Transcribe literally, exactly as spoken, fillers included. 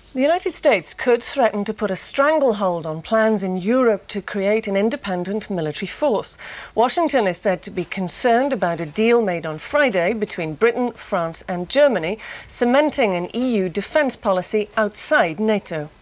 The United States could threaten to put a stranglehold on plans in Europe to create an independent military force. Washington is said to be concerned about a deal made on Friday between Britain, France and Germany, cementing an E U defence policy outside NATO.